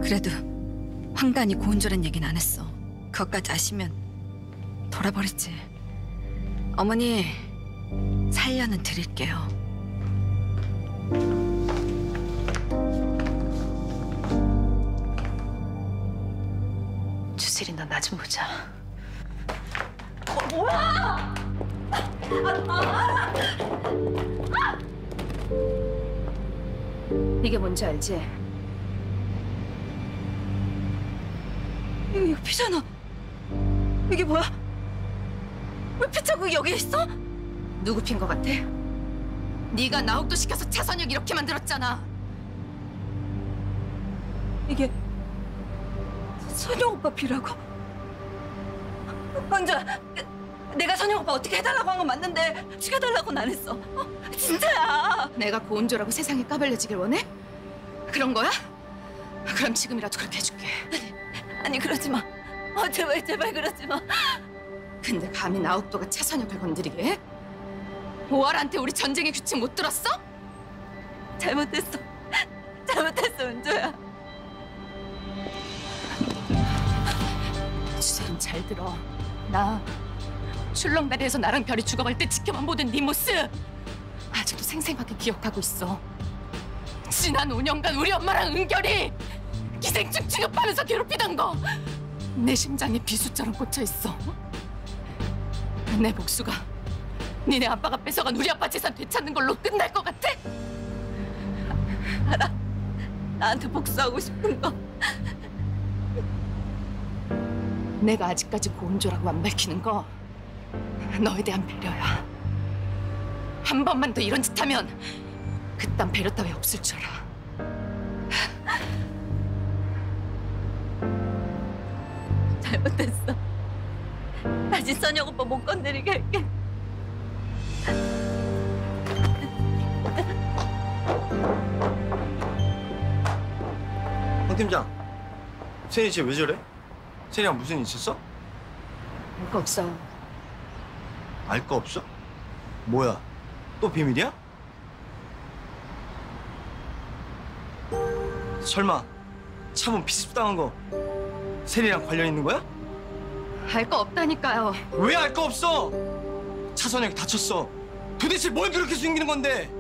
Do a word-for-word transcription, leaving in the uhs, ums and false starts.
그래도 황단이 고운조란 얘기는 안 했어. 그것까지 아시면 돌아버리지. 어머니, 살려는 드릴게요. 주슬이 너 나 좀 보자. 어, 뭐야! 아, 아, 아! 이게 뭔지 알지? 이거, 이거 피잖아. 이게 뭐야? 왜 피 자국이 여기 있어? 누구 핀 거 같아? 네가 나옥도 시켜서 차선혁 이렇게 만들었잖아. 이게 선영 오빠 피라고? 먼저 내가 선영 오빠 어떻게 해달라고 한 건 맞는데 죽여달라고는 안 했어. 어? 진짜야. 내가 고운조라고 세상에 까발려지길 원해? 그런 거야? 그럼 지금이라도 그렇게 해줄게. 아니, 아니 그러지 마. 어, 제발 제발 그러지 마. 근데 감히 나옥도가 차선혁을 건드리게 해? 오할한테 우리 전쟁의 규칙 못 들었어? 잘못했어. 잘못했어, 은조야. 주세린 잘 들어. 나 출렁다리에서 나랑 별이 죽어갈 때 지켜만 보던 네 모습 아직도 생생하게 기억하고 있어. 지난 오 년간 우리 엄마랑 은결이 기생충 취급하면서 괴롭히던 거 내 심장에 비수처럼 꽂혀 있어. 내 복수가 니네 아빠가 뺏어간 우리 아빠 재산 되찾는 걸로 끝날 것 같아? 알아. 나한테 복수하고 싶은 거. 내가 아직까지 고운조라고 안 밝히는 거 너에 대한 배려야. 한 번만 더 이런 짓 하면 그딴 배려 따위 없을 줄 알아. 잘못했어. 다시 선영 오빠 못 건드리게 할게. 황 팀장, 세인이 쟤 왜 저래? 세인이랑 무슨 일 있었어? 알 거 없어. 알 거 없어? 뭐야? 또 비밀이야? 설마 차문 피습당한 거 세인이랑 관련 있는 거야? 알 거 없다니까요. 왜 알 거 없어? 차선혁이 다쳤어. 도대체 뭘 그렇게 숨기는 건데?